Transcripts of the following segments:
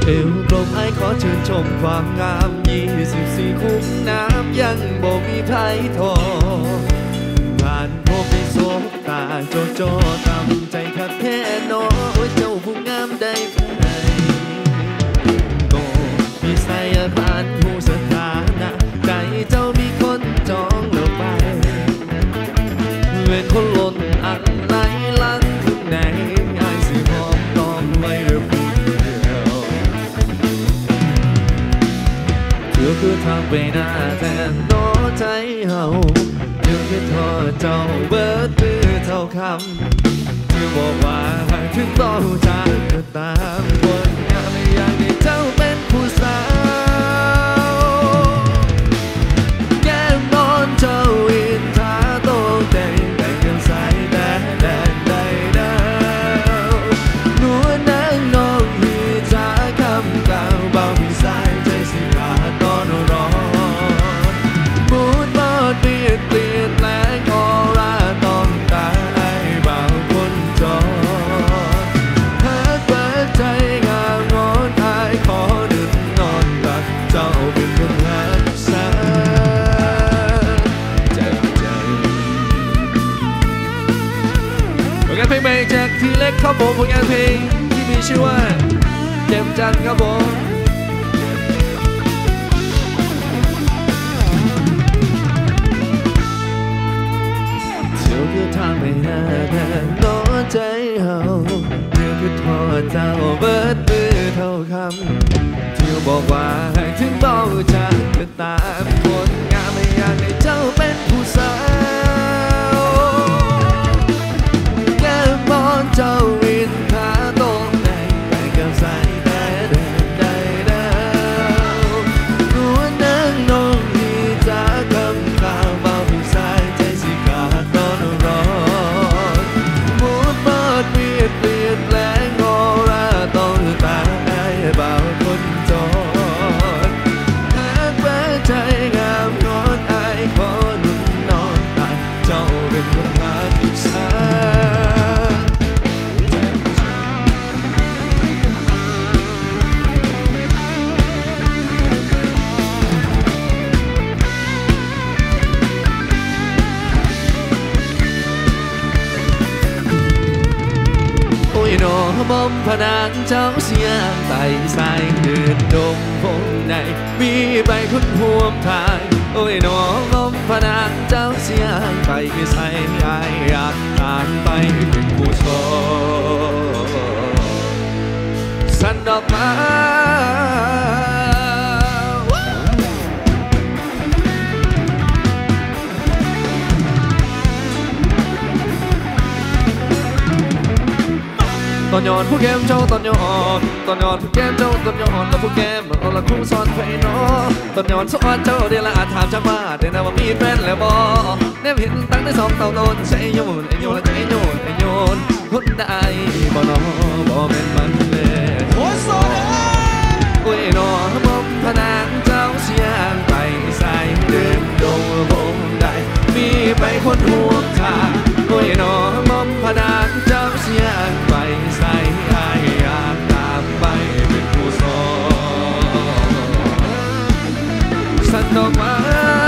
เอวกลมไอขอชื่นชมความงาม24คุ้มน้ำยังบ่มีไผทอผ่านพบในโซกตาโจโจตำใจคักแท้นอโอ้ยเจ้าผู้งามได้ไผก็มีใส่ผ่านผู้สถานะใจเจ้ามีคนจองแล้วไปเว้นคนล้นอันไหลลังข้างในไอ้สิหอมตอมไว้เรื่อผู้เดียวเธอคือทางไปหน้าแทนน้อใจเฮาเธอคือทอเจ้าเบิดมือเท่าคำเธอบอกว่าถึงต้องจากก็ตามคนงามอยากให้เจ้าเป็นผู้สาวแก้มนอนเจ้าอินทาโตแดงแดงกันใสแดงแดงแดงแดงนวลนางน้องฮีจ้าคำกล่าวเบามีสายใจสิขาดนอนรอมูดบอดเปลี่ยนแปลงออร่าต้องตายเบาคนจอหักเปิดใจงามงอนอายขอดึงนอนตัดเจ้าเป็นคนรักษาใจผลงานเพลงใหม่จากทีเล็กครับผมผลงานเพลงที่มีชื่อว่าเจ็บจังครับผมเที่ยวคือทางไม่น่าแน่น้อใจเฮาเที่ยวคือทอดเจ้าเบิดมือเท่าคำเที่ยวบอกว่าให้ถึงต้องจากก็ตามคนงามไม่อยากให้เจ้าเป็นผู้สาวแก้มบอนเจ้าวินขาตรงไหนไปกับสายแต่เดินได้แล้วนวลนางน้องที่จะคำข่าวเบาพี่สายใจสิขาดนอนรอมูดบอดเปลี่ยนแปลงออร่าต้องตายเบาคนจอดหากแม้ใจงามนอนอายขอนุ่นนอนตายเจ้าเป็นคนรักษาโอ้ยน้องบอมพนางเจ้าเสียงไต่สายเดินดงพงในมีใบคุณพวงทางโอ้ยน้องบอมพนางเจ้าเสียงไปใส่อายอยากตามไปเป็นผู้ชมสันดอกไม้ตอนย้อนผู้แก้มเจ้าตอนย้อนผู้แก้มเจ้าตอนย้อนแล้วผู้แก้มมันเอาละคู่ซ้อนไปเนาะตอนย้อนสอนเจ้าเดี๋ยวละอาจถามจังว่าเดี๋ยวนะว่ามีแฟนแล้วบ่แนบเห็นตั้งได้สองเต่าโดนใจโยนไอโยนใจโยนไอโยนคนได้บ่เนาะบ่เป็นมันเลยโอ้ยโซดาโอ้ยเนาะบ่พนางเจ้าเสียงไปใส่เดินดงบงได้มีไปคนห่วงทางโอ้ยเนาะบ่พนางเจ้าเสียงไปใส่อายอยากตามไปเป็นผู้สอนสันดอกไม้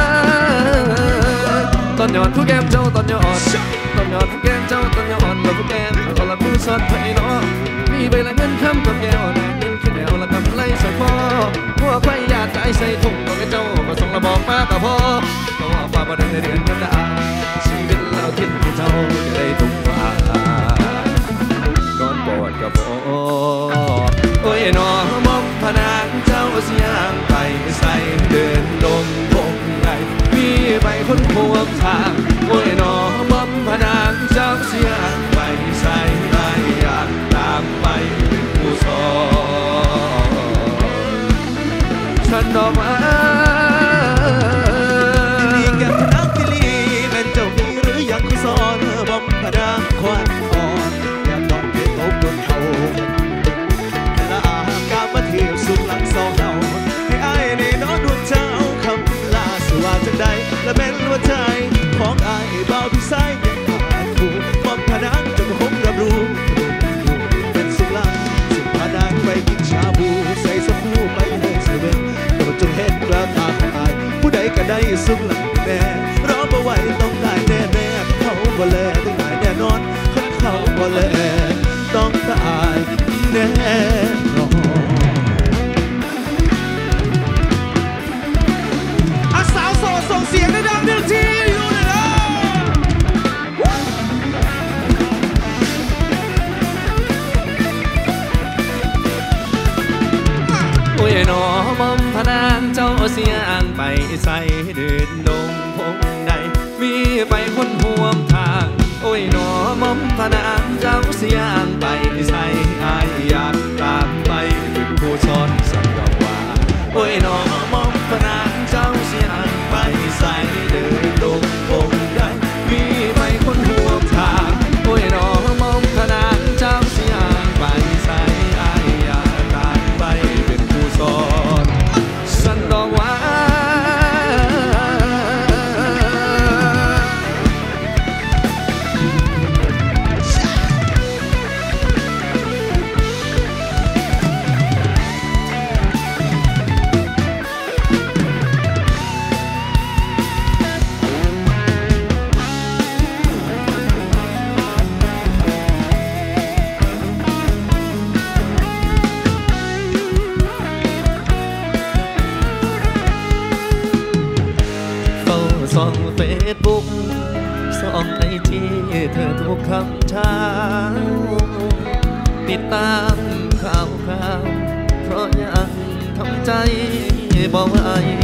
ตอนย้อนผู้แก้มเจ้าตอนย้อนผู้แก้มเจ้าตอนย้อนแล้วผู้แก้มเอาละคู่ซ้อนไปเนาะมีใบละเงินคำกับแก้วแดงเงินขึ้นแนวละกำไรใส่คอพวกใครอยากใจใส่ถุงตัวเจ้าก็ส่งระบอกมากับพ่อก็ว่าฟ้าบ่ได้เดือนกันได้ชีวิตเราคิดที่เจ้าจะได้ทุกวันก่อนกอดกับพ่อโอ้ยน้องมองพนางเจ้าเสียงไปใส่เดินดงพงไงมีใบคนพวงทางโอ้ยน้องมองพนางเจ้าเสียงไปใส่อายอยากตามไปเป็นผู้สอนฉันดอกไม้ลีแก้มนักที่ลีเป็นเจ้ามีหรือยังสอนบอมพนางควันอ่อนอยากนอนเป็นตกบนเขาละอากาศมาเที่ยวสุดหลังสองเราให้อายในนอนดวงเจ้าคำลาสว่าจังใดและเป็นหัวใจของอายสุขหลังแน่รอบ่ไหวต้องตายแน่แน่เขาบ่แลต้องตายแน่นอนคนเขาบ่แลต้องตายแน่นอนอาสาวโสดส่งเสียงดังๆหนึ่งทีอยู่เลยนะโอ้ยหนอมอมพนางเจ้าเสียงไปใส่เดินดงพงใดมีไปคนห่วมทางโอ้ยหนอมอมพนางเจ้าเสียงไปใส่อายอยากตามไปเป็นผู้สอนสักดอกว่าโอ้ยหนอมอมพนางเจ้าเสียงไปใส่เดินดงพงใดมีไปคนห่วมทางโอ้ยหนอมอมพนางเจ้าเสียงไปใส่อายอยากตามไปเป็นผู้สอนสันดอกว่าส่องเฟซบุ๊กส่องไอจีเธอทุกคำเช้าติดตามข่าวเพราะยังทำใจบ่ไหว